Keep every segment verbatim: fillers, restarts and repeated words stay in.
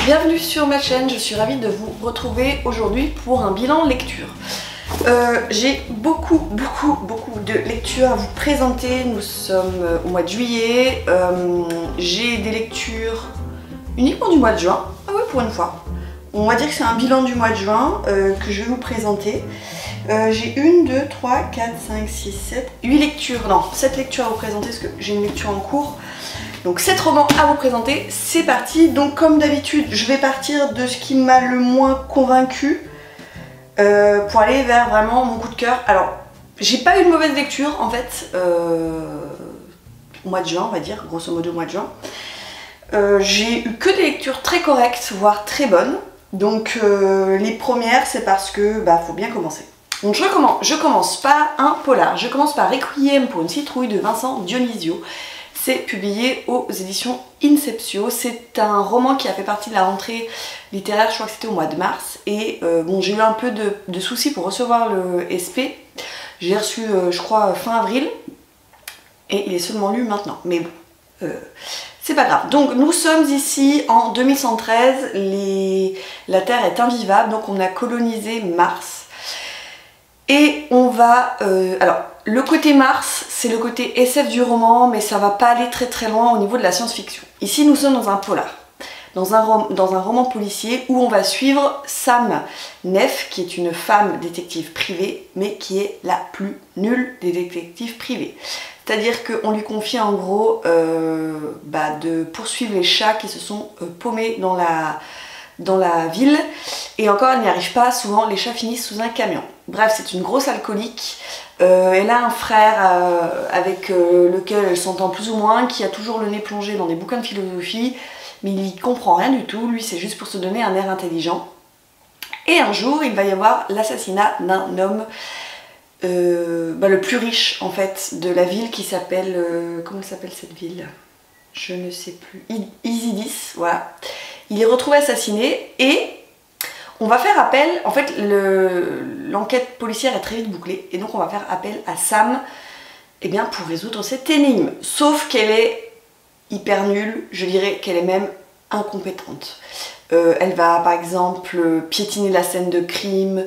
bienvenue sur ma chaîne, je suis ravie de vous retrouver aujourd'hui pour un bilan lecture. Euh, J'ai beaucoup, beaucoup, beaucoup de lectures à vous présenter. Nous sommes au mois de juillet. Euh, J'ai des lectures uniquement du mois de juin. Ah oui, pour une fois. On va dire que c'est un bilan du mois de juin euh, que je vais vous présenter. Euh, j'ai une, deux, trois, quatre, cinq, six, sept, huit lectures, non, sept lectures à vous présenter parce que j'ai une lecture en cours. Donc sept romans à vous présenter, c'est parti. Donc comme d'habitude, je vais partir de ce qui m'a le moins convaincu euh, pour aller vers vraiment mon coup de cœur. Alors, j'ai pas eu de mauvaise lecture en fait, euh, au mois de juin on va dire, grosso modo au mois de juin. Euh, j'ai eu que des lectures très correctes, voire très bonnes. Donc euh, les premières, c'est parce que bah faut bien commencer. Donc je commence, je commence par un polar. Je commence par Requiem pour une citrouille de Vincent Dionisio. C'est publié aux éditions Inceptio. C'est un roman qui a fait partie de la rentrée littéraire, je crois que c'était au mois de mars. Et euh, bon, j'ai eu un peu de, de soucis pour recevoir le S P. J'ai reçu, euh, je crois, fin avril. Et il est seulement lu maintenant. Mais bon, euh, c'est pas grave. Donc nous sommes ici en deux mille cent treize. Les... La Terre est invivable, donc on a colonisé Mars. Et on va... Euh, alors, le côté Mars, c'est le côté S F du roman, mais ça va pas aller très très loin au niveau de la science-fiction. Ici, nous sommes dans un polar, dans un, rom dans un roman policier où on va suivre Sam Neff, qui est une femme détective privée, mais qui est la plus nulle des détectives privées. C'est-à-dire qu'on lui confie en gros euh, bah, de poursuivre les chats qui se sont euh, paumés dans la... dans la ville, et encore elle n'y arrive pas, souvent les chats finissent sous un camion. Bref, c'est une grosse alcoolique, euh, elle a un frère euh, avec euh, lequel elle s'entend plus ou moins, qui a toujours le nez plongé dans des bouquins de philosophie, mais il y comprend rien du tout, lui c'est juste pour se donner un air intelligent. Et un jour, il va y avoir l'assassinat d'un homme euh, bah, le plus riche en fait de la ville, qui s'appelle... Euh, comment s'appelle cette ville? Je ne sais plus. Isidis, voilà. Il est retrouvé assassiné et on va faire appel, en fait l'enquête policière est très vite bouclée et donc on va faire appel à Sam eh bien, pour résoudre cette énigme. Sauf qu'elle est hyper nulle, je dirais qu'elle est même incompétente. Euh, elle va par exemple piétiner la scène de crime,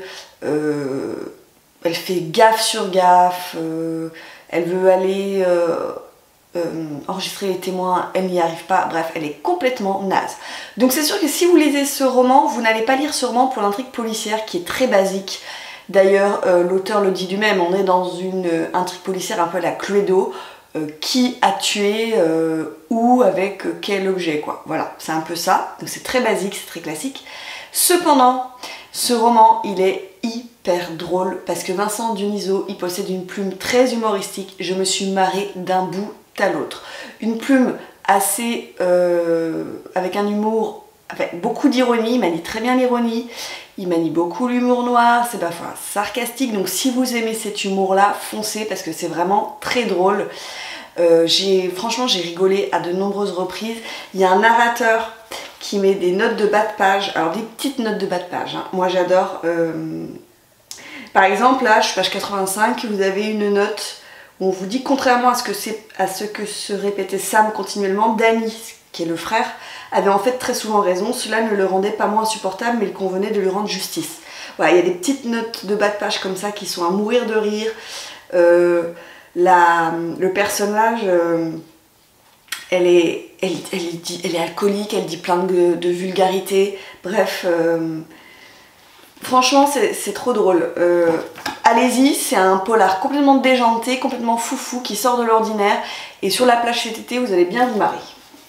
euh, elle fait gaffe sur gaffe, euh, elle veut aller... Euh, Euh, enregistrer les témoins, elle n'y arrive pas, bref, elle est complètement naze. Donc c'est sûr que si vous lisez ce roman, vous n'allez pas lire ce roman pour l'intrigue policière qui est très basique. D'ailleurs, euh, l'auteur le dit du même, on est dans une euh, intrigue policière un peu à la Cluedo, euh, qui a tué, euh, ou avec euh, quel objet, quoi. Voilà, c'est un peu ça, donc c'est très basique, c'est très classique. Cependant, ce roman, il est hyper drôle, parce que Vincent Dionisio, il possède une plume très humoristique, je me suis marrée d'un bout à l'autre. Une plume assez euh, avec un humour, avec beaucoup d'ironie, il manie très bien l'ironie, il manie beaucoup l'humour noir, c'est parfois sarcastique, donc si vous aimez cet humour là, foncez parce que c'est vraiment très drôle. Euh, j'ai, franchement j'ai rigolé à de nombreuses reprises. Il y a un narrateur qui met des notes de bas de page, alors des petites notes de bas de page, hein. Moi j'adore. Euh... Par exemple là, je suis page quatre-vingt-cinq, vous avez une note on vous dit, contrairement à ce, que à ce que se répétait Sam continuellement, Danny, qui est le frère, avait en fait très souvent raison. Cela ne le rendait pas moins insupportable, mais il convenait de lui rendre justice. Voilà, il y a des petites notes de bas de page comme ça qui sont à mourir de rire. Euh, la, le personnage, euh, elle, est, elle, elle, dit, elle est alcoolique, elle dit plein de, de vulgarités. Bref, euh, franchement, c'est trop drôle. Euh, Allez-y, c'est un polar complètement déjanté, complètement foufou, qui sort de l'ordinaire. Et sur la plage cet été, vous allez bien vous marrer.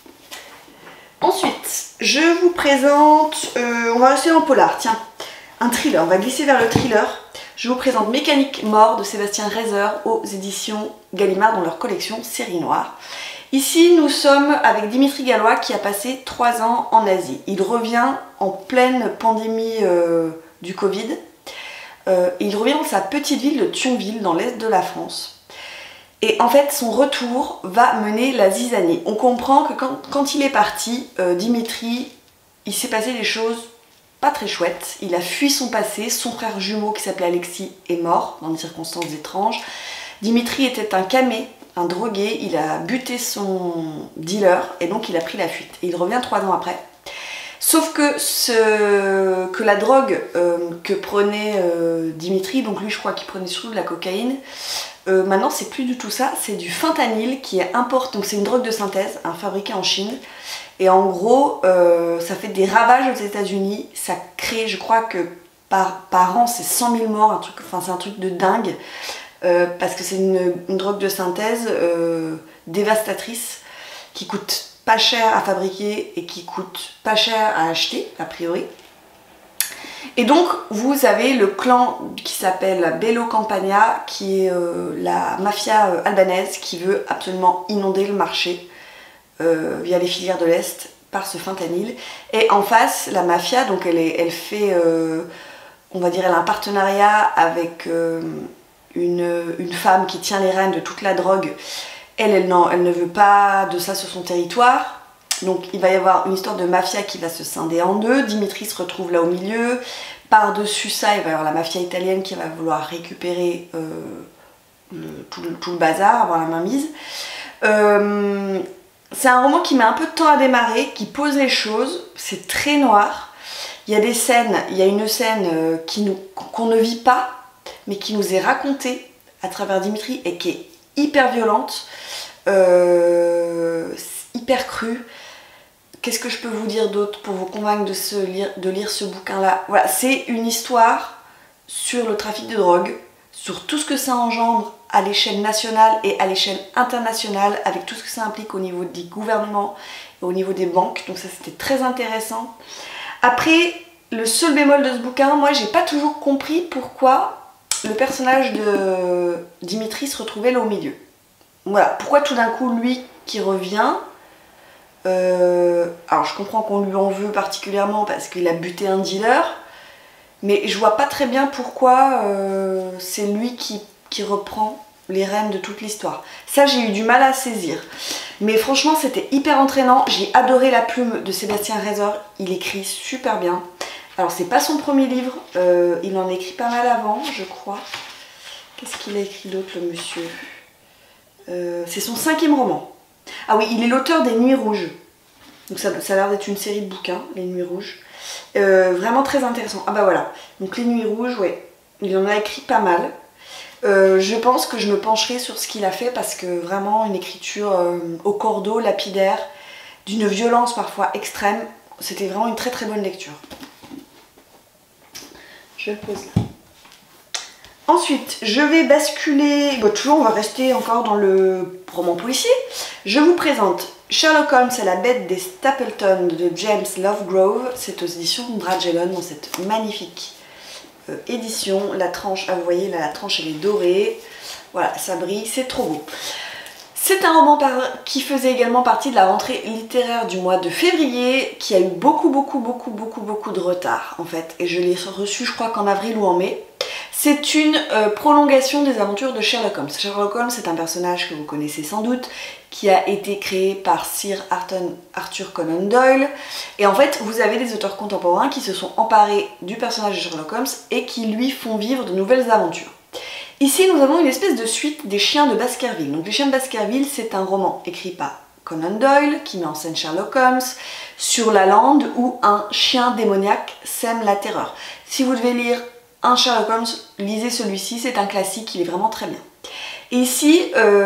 Ensuite, je vous présente... Euh, on va rester en polar, tiens. Un thriller, on va glisser vers le thriller. Je vous présente Mécanique mort de Sébastien Reiser aux éditions Gallimard dans leur collection Série Noire. Ici, nous sommes avec Dimitri Gallois qui a passé trois ans en Asie. Il revient en pleine pandémie euh, du Covid. Euh, il revient dans sa petite ville de Thionville, dans l'est de la France. Et en fait, son retour va mener la zizanie. On comprend que quand, quand il est parti, euh, Dimitri, il s'est passé des choses pas très chouettes. Il a fui son passé, son frère jumeau qui s'appelait Alexis est mort dans des circonstances étranges. Dimitri était un camé, un drogué, il a buté son dealer et donc il a pris la fuite. Et il revient trois ans après. Sauf que, ce, que la drogue euh, que prenait euh, Dimitri, donc lui je crois qu'il prenait surtout de la cocaïne, euh, maintenant c'est plus du tout ça, c'est du fentanyl qui est importé, donc c'est une drogue de synthèse, hein, fabriquée en Chine. Et en gros, euh, ça fait des ravages aux États-Unis, ça crée, je crois que par, par an c'est cent mille morts, un truc, enfin c'est un truc de dingue, euh, parce que c'est une, une drogue de synthèse euh, dévastatrice qui coûte pas cher à fabriquer et qui coûte pas cher à acheter, a priori. Et donc, vous avez le clan qui s'appelle Bello Campagna, qui est euh, la mafia euh, albanaise qui veut absolument inonder le marché euh, via les filières de l'Est par ce fentanyl. Et en face, la mafia, donc elle, est, elle fait, euh, on va dire, elle a un partenariat avec euh, une, une femme qui tient les rênes de toute la drogue. Elle, elle, non, elle ne veut pas de ça sur son territoire. Donc il va y avoir une histoire de mafia qui va se scinder en deux. Dimitri se retrouve là au milieu. Par-dessus ça, il va y avoir la mafia italienne qui va vouloir récupérer euh, le, tout, le, tout le bazar, avoir la main mise. Euh, c'est un roman qui met un peu de temps à démarrer, qui pose les choses. C'est très noir. Il y a des scènes, il y a une scène euh, qui nous, qu'on ne vit pas, mais qui nous est racontée à travers Dimitri et qui est hyper violente, euh, hyper crue. Qu'est-ce que je peux vous dire d'autre pour vous convaincre de, se lire, de lire ce bouquin-là? Voilà, c'est une histoire sur le trafic de drogue, sur tout ce que ça engendre à l'échelle nationale et à l'échelle internationale, avec tout ce que ça implique au niveau des gouvernements et au niveau des banques. Donc ça, c'était très intéressant. Après, le seul bémol de ce bouquin, moi, j'ai pas toujours compris pourquoi le personnage de Dimitri se retrouvait là au milieu. Voilà, pourquoi tout d'un coup lui qui revient, euh, alors je comprends qu'on lui en veut particulièrement parce qu'il a buté un dealer, mais je vois pas très bien pourquoi euh, c'est lui qui, qui reprend les rênes de toute l'histoire. Ça, j'ai eu du mal à saisir. Mais franchement, c'était hyper entraînant. J'ai adoré la plume de Sébastien Reiser, il écrit super bien. Alors c'est pas son premier livre, euh, il en a écrit pas mal avant, je crois. Qu'est-ce qu'il a écrit d'autre, le monsieur? euh, C'est son cinquième roman. Ah oui, il est l'auteur des Nuits Rouges. Donc ça, ça a l'air d'être une série de bouquins, les Nuits Rouges. Euh, vraiment très intéressant. Ah bah voilà, donc les Nuits Rouges, ouais, il en a écrit pas mal. Euh, je pense que je me pencherai sur ce qu'il a fait parce que vraiment une écriture euh, au cordeau, lapidaire, d'une violence parfois extrême. C'était vraiment une très très bonne lecture. Je le pose là. Ensuite, je vais basculer, bon, toujours on va rester encore dans le roman policier. Je vous présente Sherlock Holmes et la bête des Stapleton de James Lovegrove. C'est aux éditions Dragelon dans cette magnifique euh, édition. La tranche, ah, vous voyez là, la tranche elle est dorée. Voilà, ça brille, c'est trop beau. C'est un roman par... qui faisait également partie de la rentrée littéraire du mois de février, qui a eu beaucoup, beaucoup, beaucoup, beaucoup, beaucoup de retard en fait. Et je l'ai reçu, je crois qu'en avril ou en mai. C'est une euh, prolongation des aventures de Sherlock Holmes. Sherlock Holmes, c'est un personnage que vous connaissez sans doute, qui a été créé par Sir Arthur Conan Doyle. Et en fait, vous avez des auteurs contemporains qui se sont emparés du personnage de Sherlock Holmes et qui lui font vivre de nouvelles aventures. Ici, nous avons une espèce de suite des Chiens de Baskerville. Donc, Les Chiens de Baskerville, c'est un roman écrit par Conan Doyle qui met en scène Sherlock Holmes sur la lande où un chien démoniaque sème la terreur. Si vous devez lire un Sherlock Holmes, lisez celui-ci, c'est un classique, il est vraiment très bien. Et ici,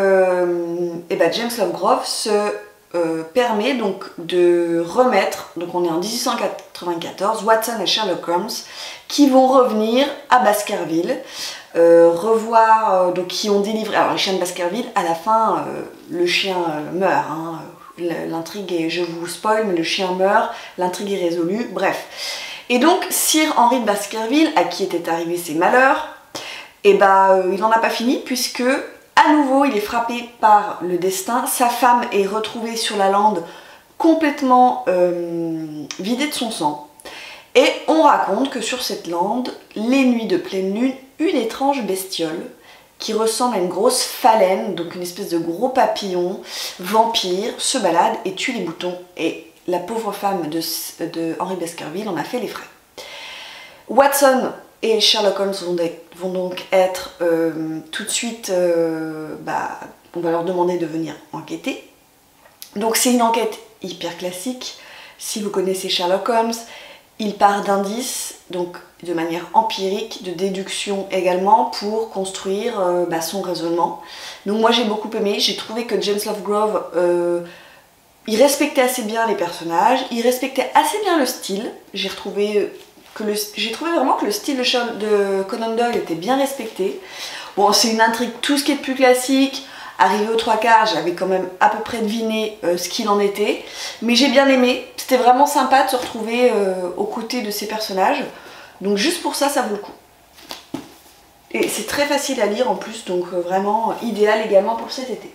euh, et ben James Lovegrove se euh, permet donc de remettre, donc on est en mille huit cent quatre-vingt-quatorze, Watson et Sherlock Holmes qui vont revenir à Baskerville, euh, revoir, euh, donc qui ont délivré, alors les chiens de Baskerville, à la fin, euh, le chien euh, meurt, hein, l'intrigue est, je vous spoil, mais le chien meurt, l'intrigue est résolue, bref. Et donc, Sir Henry de Baskerville, à qui étaient arrivés ces malheurs, et bah, euh, il n'en a pas fini, puisque, à nouveau, il est frappé par le destin. Sa femme est retrouvée sur la lande, complètement euh, vidée de son sang. Et on raconte que sur cette lande, les nuits de pleine lune, une étrange bestiole, qui ressemble à une grosse phalène, donc une espèce de gros papillon, vampire, se balade et tue les boutons. Et la pauvre femme de, de Henry Baskerville en a fait les frais. Watson et Sherlock Holmes vont, vont donc être euh, tout de suite, euh, bah, on va leur demander de venir enquêter. Donc c'est une enquête hyper classique. Si vous connaissez Sherlock Holmes, il part d'indices, donc de manière empirique, de déduction également, pour construire euh, bah, son raisonnement. Donc moi j'ai beaucoup aimé, j'ai trouvé que James Lovegrove, euh, il respectait assez bien les personnages, il respectait assez bien le style. J'ai retrouvé que le, j'ai trouvé vraiment que le style de, de Conan Doyle était bien respecté. Bon, c'est une intrigue tout ce qui est de plus classique. Arrivé aux trois quarts, j'avais quand même à peu près deviné euh, ce qu'il en était. Mais j'ai bien aimé. C'était vraiment sympa de se retrouver euh, aux côtés de ces personnages. Donc juste pour ça, ça vaut le coup. Et c'est très facile à lire en plus, donc euh, vraiment idéal également pour cet été.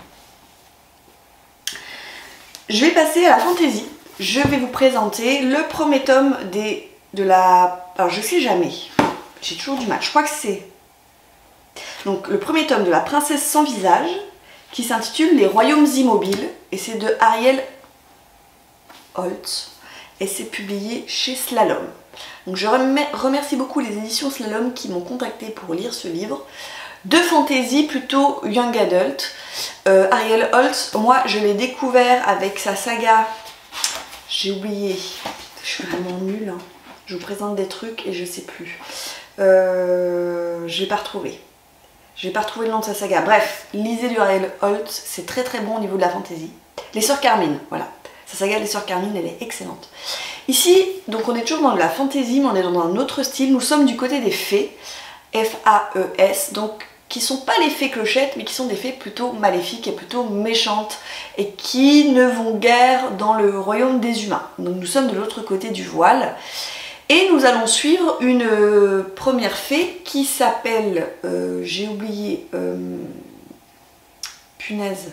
Je vais passer à la fantaisie. Je vais vous présenter le premier tome des, de la... Alors je sais jamais. J'ai toujours du mal. Je crois que c'est... Donc le premier tome de La Princesse sans visage, qui s'intitule Les Royaumes Immobiles, et c'est de Ariel Holtz, et c'est publié chez Slalom. Donc je remercie beaucoup les éditions Slalom qui m'ont contacté pour lire ce livre. De fantasy plutôt young adult. Euh, Ariel Holtz, moi je l'ai découvert avec sa saga, j'ai oublié, je suis vraiment nulle, hein. Je vous présente des trucs et je sais plus. Euh, je l'ai pas retrouvé. Je vais pas retrouver le nom de sa saga. Bref, lisez du Ariel Holtz, c'est très très bon au niveau de la fantaisie. Les Sœurs Carmine, voilà. Sa saga Les Sœurs Carmine, elle est excellente. Ici, donc on est toujours dans de la fantaisie, mais on est dans un autre style. Nous sommes du côté des fées, F A E S, donc qui sont pas les fées clochettes, mais qui sont des fées plutôt maléfiques et plutôt méchantes, et qui ne vont guère dans le royaume des humains. Donc nous sommes de l'autre côté du voile. Et nous allons suivre une euh, première fée qui s'appelle, euh, j'ai oublié, euh, punaise,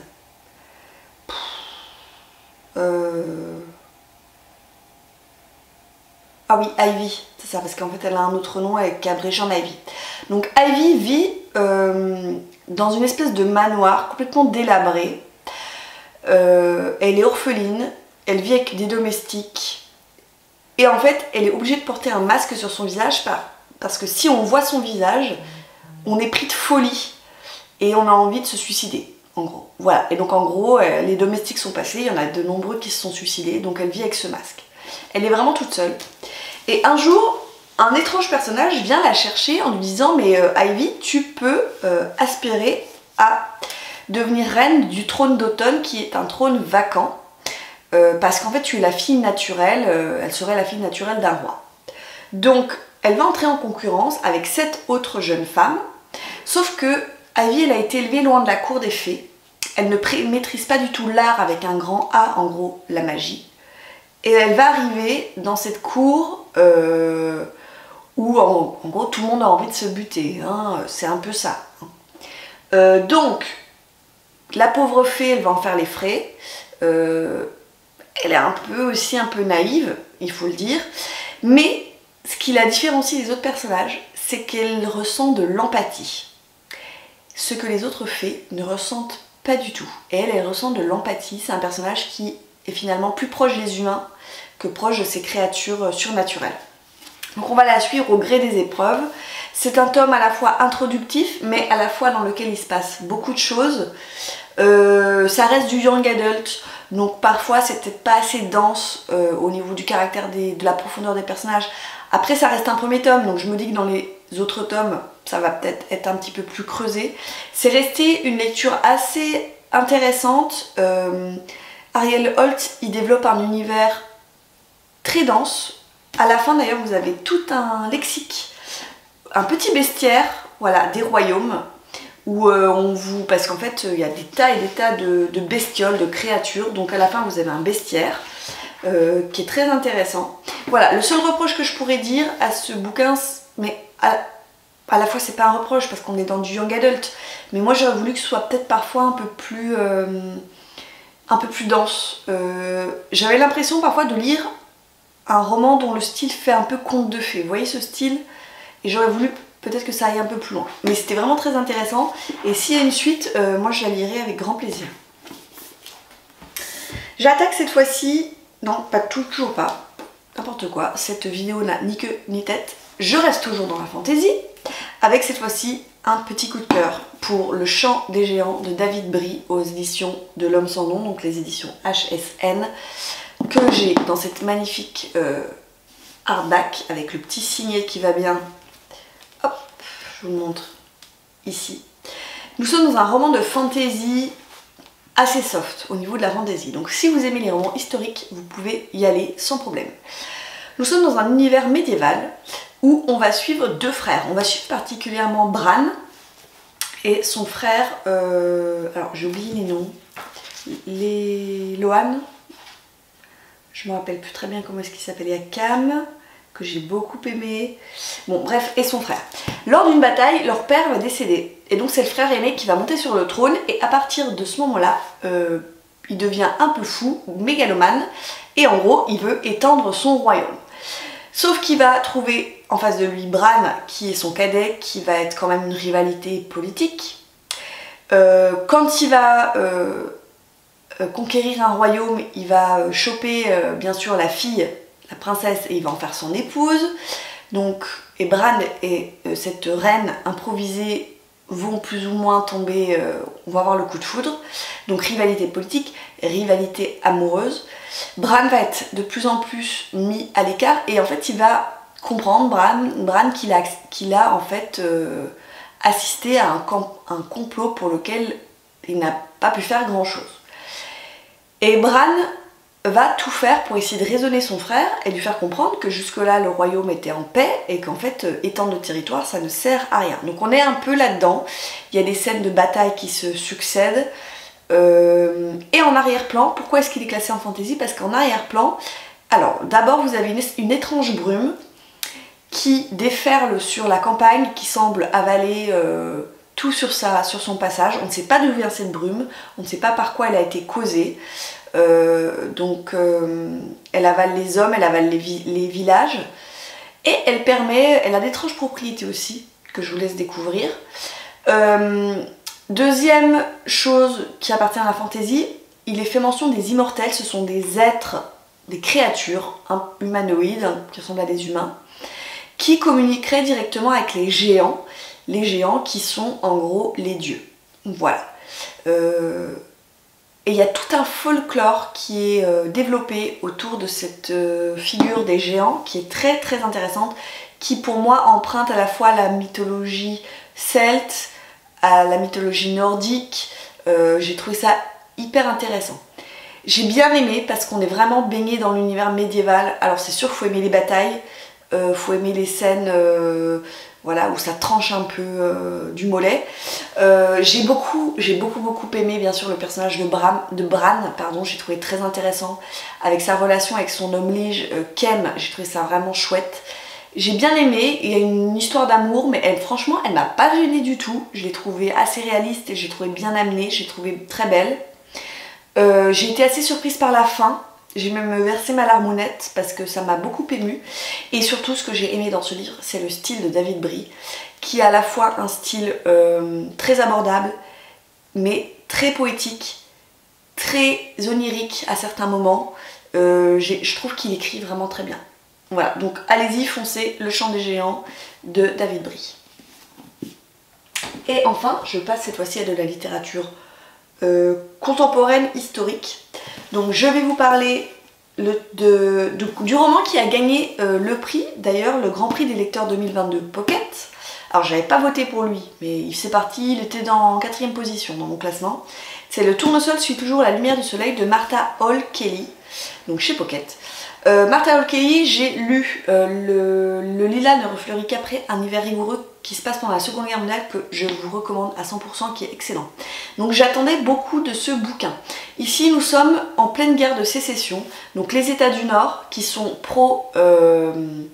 euh, ah oui, Ivy, c'est ça, parce qu'en fait elle a un autre nom avec Cabréjean Ivy. Donc Ivy vit euh, dans une espèce de manoir complètement délabré, euh, elle est orpheline, elle vit avec des domestiques. Et en fait, elle est obligée de porter un masque sur son visage parce que si on voit son visage, on est pris de folie et on a envie de se suicider, en gros. Voilà, et donc en gros, les domestiques sont passés, il y en a de nombreux qui se sont suicidés, donc elle vit avec ce masque. Elle est vraiment toute seule. Et un jour, un étrange personnage vient la chercher en lui disant « Mais euh, Ivy, tu peux euh, aspirer à devenir reine du trône d'automne qui est un trône vacant. » Euh, parce qu'en fait tu es la fille naturelle, euh, elle serait la fille naturelle d'un roi. Donc elle va entrer en concurrence avec sept autres jeunes femmes, sauf que Ivy elle a été élevée loin de la cour des fées, elle ne maîtrise pas du tout l'art avec un grand A, en gros la magie, et elle va arriver dans cette cour euh, où en, en gros tout le monde a envie de se buter, hein, c'est un peu ça. Euh, donc la pauvre fée elle va en faire les frais, euh, elle est un peu aussi un peu naïve, il faut le dire, mais ce qui la différencie des autres personnages, c'est qu'elle ressent de l'empathie. Ce que les autres fées ne ressentent pas du tout. Et elle, elle ressent de l'empathie, c'est un personnage qui est finalement plus proche des humains que proche de ces créatures surnaturelles. Donc on va la suivre au gré des épreuves. C'est un tome à la fois introductif, mais à la fois dans lequel il se passe beaucoup de choses. Euh, ça reste du young adult, donc parfois c'est peut-être pas assez dense euh, au niveau du caractère, des, de la profondeur des personnages. Après ça reste un premier tome, donc je me dis que dans les autres tomes ça va peut-être être un petit peu plus creusé. C'est resté une lecture assez intéressante. euh, Ariel Holtz il développe un univers très dense. À la fin d'ailleurs vous avez tout un lexique, un petit bestiaire, voilà, des royaumes. Où euh, on vous... Parce qu'en fait, il euh, y a des tas et des tas de, de bestioles, de créatures. Donc à la fin, vous avez un bestiaire euh, qui est très intéressant. Voilà, le seul reproche que je pourrais dire à ce bouquin, mais à, à la fois, c'est pas un reproche parce qu'on est dans du young adult, mais moi j'aurais voulu que ce soit peut-être parfois un peu plus, euh, un peu plus dense. Euh, J'avais l'impression parfois de lire un roman dont le style fait un peu conte de fées. Vous voyez ce style? Et j'aurais voulu peut-être que ça aille un peu plus loin. Mais c'était vraiment très intéressant. Et s'il y a une suite, euh, moi je la lirai avec grand plaisir. J'attaque cette fois-ci... Non, pas toujours pas. N'importe quoi. Cette vidéo n'a ni queue ni tête. Je reste toujours dans la fantaisie. Avec cette fois-ci un petit coup de cœur pour Le Chant des Géants de David Brie aux éditions de L'Homme sans nom, donc les éditions H S N. que j'ai dans cette magnifique euh, hardback avec le petit signet qui va bien. Hop, je vous le montre ici. Nous sommes dans un roman de fantasy assez soft au niveau de la fantasy. Donc si vous aimez les romans historiques, vous pouvez y aller sans problème. Nous sommes dans un univers médiéval où on va suivre deux frères. On va suivre particulièrement Bran et son frère, euh, alors j'ai oublié les noms, les Lohan, je me rappelle plus très bien comment est-ce qu'il s'appelle, il y a Cam, que j'ai beaucoup aimé, bon bref, et son frère. Lors d'une bataille, leur père va décéder, et donc c'est le frère aîné qui va monter sur le trône, et à partir de ce moment-là, euh, il devient un peu fou, mégalomane, et en gros, il veut étendre son royaume. Sauf qu'il va trouver en face de lui Bran, qui est son cadet, qui va être quand même une rivalité politique. Euh, quand il va euh, euh, conquérir un royaume, il va choper euh, bien sûr la fille, la princesse, et il va en faire son épouse. Donc, et Bran et euh, cette reine improvisée vont plus ou moins tomber, euh, on va avoir le coup de foudre. Donc rivalité politique, rivalité amoureuse. Bran va être de plus en plus mis à l'écart et en fait il va comprendre, Bran, Bran qu'il a, qu'il a en fait euh, assisté à un, un complot pour lequel il n'a pas pu faire grand chose. Et Bran va tout faire pour essayer de raisonner son frère et lui faire comprendre que jusque là le royaume était en paix et qu'en fait euh, étendre le territoire ça ne sert à rien. Donc on est un peu là-dedans, il y a des scènes de bataille qui se succèdent. Euh, et en arrière-plan, pourquoi est-ce qu'il est classé en fantasy? Parce qu'en arrière-plan, alors d'abord vous avez une, une étrange brume qui déferle sur la campagne, qui semble avaler euh, tout sur, sa, sur son passage. On ne sait pas d'où vient cette brume, on ne sait pas par quoi elle a été causée. Euh, donc euh, elle avale les hommes, elle avale les, vi les villages, et elle permet, elle a d'étranges propriétés aussi, que je vous laisse découvrir. Euh, Deuxième chose qui appartient à la fantasy, il est fait mention des immortels, ce sont des êtres, des créatures humanoïdes, hein, qui ressemblent à des humains, qui communiqueraient directement avec les géants, les géants qui sont en gros les dieux. Voilà. Euh, et il y a tout un folklore qui est euh, développé autour de cette euh, figure des géants, qui est très très intéressante, qui pour moi emprunte à la fois la mythologie celte, à la mythologie nordique. Euh, j'ai trouvé ça hyper intéressant. J'ai bien aimé parce qu'on est vraiment baigné dans l'univers médiéval. Alors c'est sûr, faut aimer les batailles, euh, faut aimer les scènes euh, voilà, où ça tranche un peu euh, du mollet. Euh, j'ai beaucoup, j'ai beaucoup beaucoup aimé bien sûr le personnage de Bran, de Bran pardon, j'ai trouvé très intéressant avec sa relation avec son homme lige euh, Kem, j'ai trouvé ça vraiment chouette. J'ai bien aimé, il y a une histoire d'amour, mais elle, franchement, elle m'a pas gênée du tout. Je l'ai trouvée assez réaliste et j'ai trouvé bien amenée, j'ai trouvé très belle. Euh, j'ai été assez surprise par la fin, j'ai même versé ma larmonnette parce que ça m'a beaucoup émue. Et surtout, ce que j'ai aimé dans ce livre, c'est le style de David Brie, qui a à la fois un style euh, très abordable, mais très poétique, très onirique à certains moments. Euh, je trouve qu'il écrit vraiment très bien. Voilà, donc allez-y, foncez, Le Chant des Géants de David Brie. Et enfin, je passe cette fois-ci à de la littérature euh, contemporaine, historique. Donc je vais vous parler le, de, de, du roman qui a gagné euh, le prix, d'ailleurs le Grand Prix des lecteurs deux mille vingt-deux Pocket. Alors j'avais pas voté pour lui, mais il s'est parti, il était dans quatrième position dans mon classement. C'est Le Tournesol suit toujours la lumière du soleil de Martha Hall Kelly, donc chez Pocket. Euh, Martha Hall Kelly, j'ai lu euh, le, le lilas ne refleurit qu'après un hiver rigoureux qui se passe pendant la Seconde Guerre mondiale, que je vous recommande à cent pour cent, qui est excellent. Donc j'attendais beaucoup de ce bouquin. Ici nous sommes en pleine guerre de sécession, donc les États du Nord qui sont pro... Euh,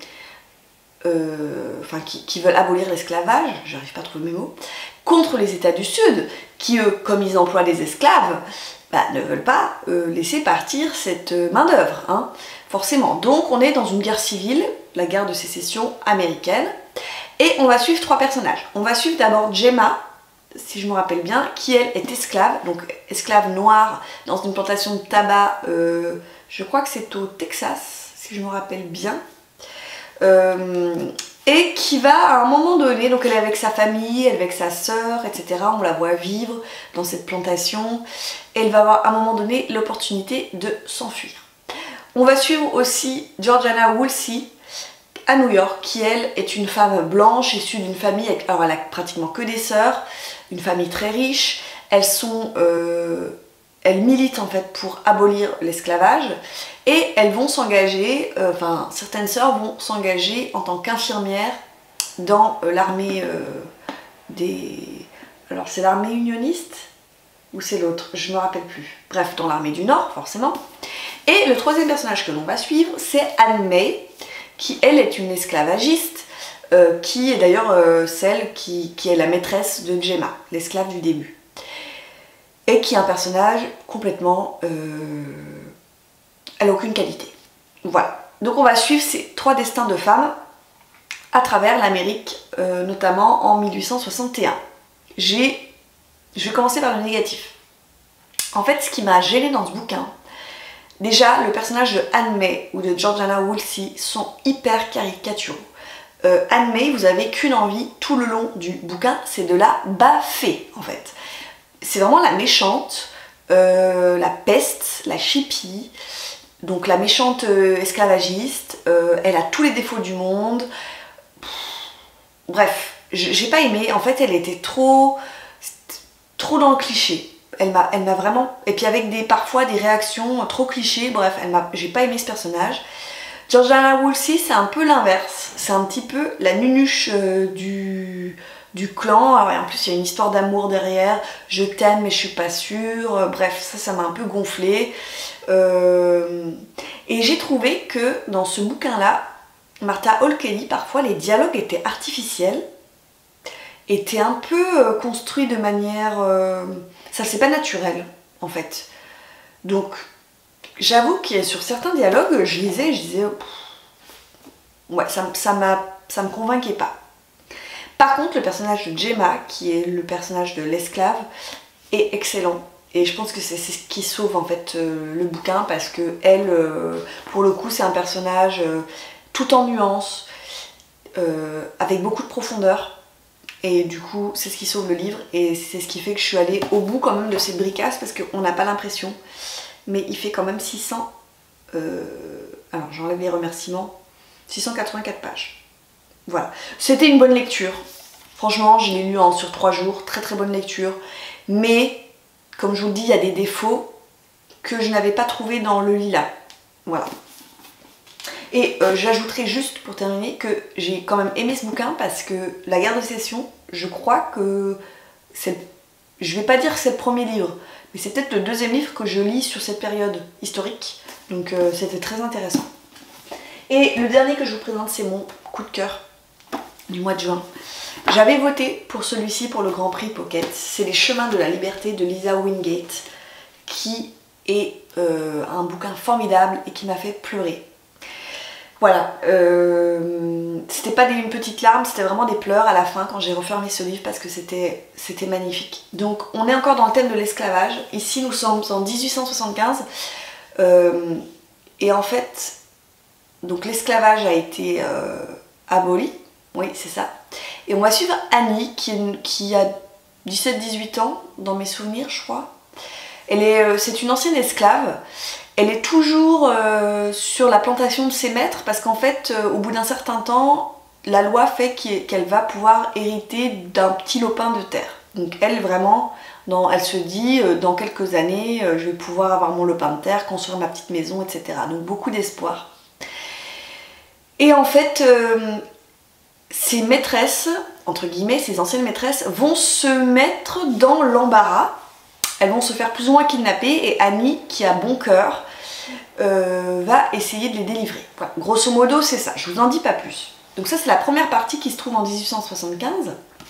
euh, enfin qui, qui veulent abolir l'esclavage, j'arrive pas à trouver mes mots, contre les États du Sud, qui eux, comme ils emploient des esclaves, bah, ne veulent pas euh, laisser partir cette main d'œuvre, hein, forcément. Donc on est dans une guerre civile, la guerre de sécession américaine, et on va suivre trois personnages. On va suivre d'abord Gemma, si je me rappelle bien, qui elle est esclave, donc esclave noire dans une plantation de tabac, euh, je crois que c'est au Texas, si je me rappelle bien. Euh, et qui va à un moment donné, donc elle est avec sa famille, elle est avec sa sœur, et cetera. On la voit vivre dans cette plantation, et elle va avoir à un moment donné l'opportunité de s'enfuir. On va suivre aussi Georgiana Woolsey à New York, qui elle est une femme blanche issue d'une famille, avec, alors elle a pratiquement que des sœurs, une famille très riche. Elles sont, euh, elles militent en fait pour abolir l'esclavage et elles vont s'engager, euh, enfin certaines sœurs vont s'engager en tant qu'infirmières dans euh, l'armée euh, des, alors c'est l'armée unioniste ou c'est l'autre, je me rappelle plus. Bref, dans l'armée du Nord forcément. Et le troisième personnage que l'on va suivre, c'est Anne May, qui elle est une esclavagiste, euh, qui est d'ailleurs euh, celle qui, qui est la maîtresse de Gemma, l'esclave du début. Et qui est un personnage complètement... Euh, elle n'a aucune qualité. Voilà. Donc on va suivre ces trois destins de femmes à travers l'Amérique, euh, notamment en mille huit cent soixante et un. J'ai... Je vais commencer par le négatif. En fait, ce qui m'a gênée dans ce bouquin, déjà, le personnage de Anne May ou de Georgiana Woolsey sont hyper caricaturaux. Euh, Anne May, vous avez qu'une envie tout le long du bouquin, c'est de la baffer en fait. C'est vraiment la méchante, euh, la peste, la chipie, donc la méchante euh, esclavagiste, euh, elle a tous les défauts du monde. Pff, bref, j'ai pas aimé, en fait elle était trop, trop dans le cliché. Elle m'a elle m'a vraiment... Et puis avec des, parfois des réactions trop clichés, bref, elle m'a, j'ai pas aimé ce personnage. Georgiana Woolsey, c'est un peu l'inverse. C'est un petit peu la nunuche euh, du, du clan. Alors, en plus, il y a une histoire d'amour derrière. Je t'aime, mais je suis pas sûre. Euh, bref, ça, ça m'a un peu gonflé. Euh... Et j'ai trouvé que dans ce bouquin-là, Martha Hall Kelly, parfois, les dialogues étaient artificiels, étaient un peu euh, construits de manière... Euh... Ça, c'est pas naturel, en fait. Donc, j'avoue que sur certains dialogues, je lisais et je disais... Pff, ouais, ça, ça, m'a, ça me convainquait pas. Par contre, le personnage de Gemma, qui est le personnage de l'esclave, est excellent. Et je pense que c'est, c'est ce qui sauve, en fait, euh, le bouquin, parce que elle, euh, pour le coup, c'est un personnage euh, tout en nuances, euh, avec beaucoup de profondeur. Et du coup, c'est ce qui sauve le livre et c'est ce qui fait que je suis allée au bout quand même de cette bricasse parce qu'on n'a pas l'impression. Mais il fait quand même six cents... Euh, alors j'enlève les remerciements. six cent quatre-vingt-quatre pages. Voilà. C'était une bonne lecture. Franchement, je l'ai lu en sur trois jours. Très très bonne lecture. Mais, comme je vous le dis, il y a des défauts que je n'avais pas trouvés dans le lilas. Voilà. Et euh, j'ajouterai juste pour terminer que j'ai quand même aimé ce bouquin parce que La guerre de sécession, je crois que c'est, je vais pas dire que c'est le premier livre, mais c'est peut-être le deuxième livre que je lis sur cette période historique, donc euh, c'était très intéressant. Et le dernier que je vous présente, c'est mon coup de cœur du mois de juin. J'avais voté pour celui-ci pour le Grand Prix Pocket, c'est Les Chemins de la Liberté de Lisa Wingate, qui est euh, un bouquin formidable et qui m'a fait pleurer. Voilà, euh, c'était pas des, une petite larme, c'était vraiment des pleurs à la fin quand j'ai refermé ce livre parce que c'était c'était magnifique. Donc on est encore dans le thème de l'esclavage. Ici nous sommes en mille huit cent soixante-quinze euh, et en fait donc l'esclavage a été euh, aboli, oui c'est ça. Et on va suivre Annie qui, est, qui a dix-sept dix-huit ans dans mes souvenirs je crois. Elle est, euh, c'est une ancienne esclave. Elle est toujours euh, sur la plantation de ses maîtres parce qu'en fait, euh, au bout d'un certain temps, la loi fait qu'elle va pouvoir hériter d'un petit lopin de terre. Donc elle, vraiment, dans, elle se dit, euh, dans quelques années, euh, je vais pouvoir avoir mon lopin de terre, construire ma petite maison, et cetera. Donc beaucoup d'espoir. Et en fait, euh, ses maîtresses, entre guillemets, ses anciennes maîtresses, vont se mettre dans l'embarras. Elles vont se faire plus ou moins kidnapper et Annie, qui a bon cœur, euh, va essayer de les délivrer. Voilà. Grosso modo, c'est ça. Je vous en dis pas plus. Donc ça, c'est la première partie qui se trouve en mille huit cent soixante-quinze.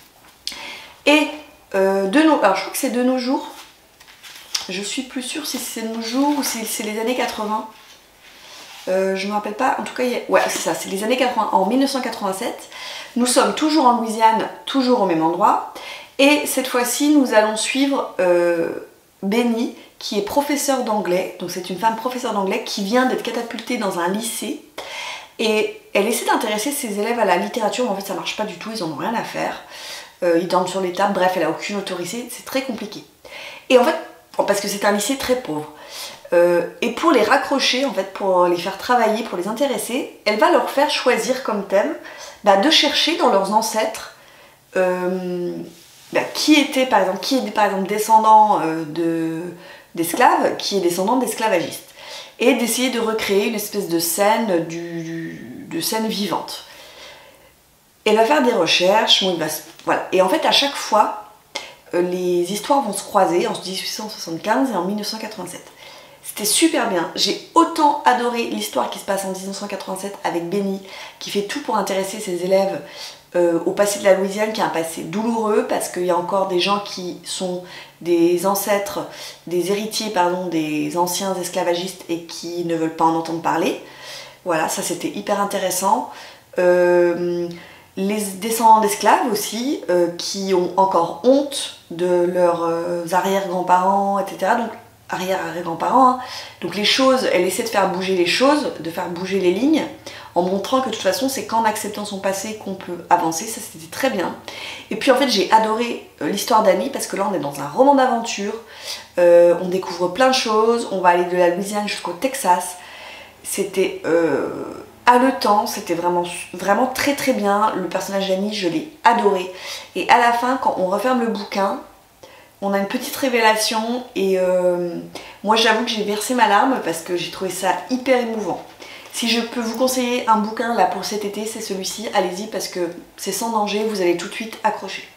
Et euh, de nos... Alors, je crois que c'est de nos jours. Je suis plus sûre si c'est de nos jours ou si c'est les années quatre-vingts. Euh, je me rappelle pas. En tout cas, il y a... ouais, c'est ça. C'est les années quatre-vingts. En mille neuf cent quatre-vingt-sept. Nous sommes toujours en Louisiane, toujours au même endroit. Et cette fois-ci, nous allons suivre euh, Benny, qui est professeur d'anglais. Donc c'est une femme professeure d'anglais qui vient d'être catapultée dans un lycée. Et elle essaie d'intéresser ses élèves à la littérature, mais en fait ça marche pas du tout, ils en ont rien à faire. Euh, ils dorment sur les tables, bref, elle a aucune autorité, c'est très compliqué. Et en fait, parce que c'est un lycée très pauvre. Euh, et pour les raccrocher, en fait, pour les faire travailler, pour les intéresser, elle va leur faire choisir comme thème bah, de chercher dans leurs ancêtres euh, bah, qui était par exemple, qui est par exemple descendant euh, de, d'esclaves, qui est descendant d'esclavagistes, et d'essayer de recréer une espèce de scène, du, du, de scène vivante. Elle va faire des recherches, bon, il va, voilà. Et en fait à chaque fois, euh, les histoires vont se croiser en mille huit cent soixante-quinze et en mille neuf cent quatre-vingt-sept. C'était super bien, j'ai autant adoré l'histoire qui se passe en mille neuf cent quatre-vingt-sept avec Benny, qui fait tout pour intéresser ses élèves euh, au passé de la Louisiane, qui a un passé douloureux, parce qu'il y a encore des gens qui sont des ancêtres, des héritiers, pardon, des anciens esclavagistes et qui ne veulent pas en entendre parler. Voilà, ça c'était hyper intéressant. Euh, les descendants d'esclaves aussi, euh, qui ont encore honte de leurs euh, arrière-grands-parents, et cetera. Donc, arrière-arrière-grands-parents. Hein. Donc les choses, elle essaie de faire bouger les choses, de faire bouger les lignes, en montrant que de toute façon c'est qu'en acceptant son passé qu'on peut avancer, ça c'était très bien. Et puis en fait j'ai adoré euh, l'histoire d'Annie, parce que là on est dans un roman d'aventure, euh, on découvre plein de choses, on va aller de la Louisiane jusqu'au Texas, c'était euh, haletant, c'était vraiment, vraiment très très bien, le personnage d'Annie je l'ai adoré, et à la fin quand on referme le bouquin, on a une petite révélation et euh, moi j'avoue que j'ai versé ma larme parce que j'ai trouvé ça hyper émouvant. Si je peux vous conseiller un bouquin là pour cet été, c'est celui-ci, allez-y parce que c'est sans danger, vous allez tout de suite accrocher.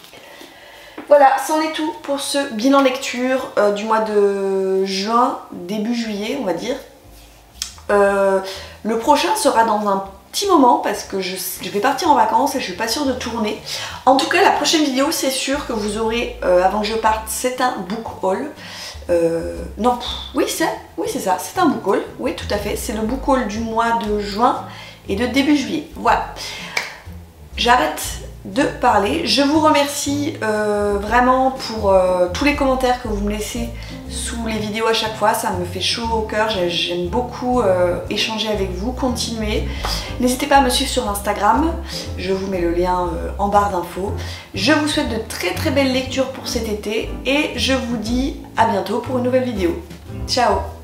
Voilà, c'en est tout pour ce bilan lecture euh, du mois de juin, début juillet on va dire. Euh, le prochain sera dans un petit moment parce que je, je vais partir en vacances et je suis pas sûre de tourner. En tout cas la prochaine vidéo c'est sûr que vous aurez, euh, avant que je parte, c'est un book haul. Euh, non, oui c'est oui, c'est ça, c'est un book haul, oui tout à fait, c'est le book haul du mois de juin et de début juillet. Voilà, j'arrête de parler, je vous remercie euh, vraiment pour euh, tous les commentaires que vous me laissez sous les vidéos à chaque fois, ça me fait chaud au cœur, j'aime beaucoup euh, échanger avec vous, continuer. N'hésitez pas à me suivre sur Instagram, je vous mets le lien euh, en barre d'infos. Je vous souhaite de très très belles lectures pour cet été et je vous dis à bientôt pour une nouvelle vidéo. Ciao!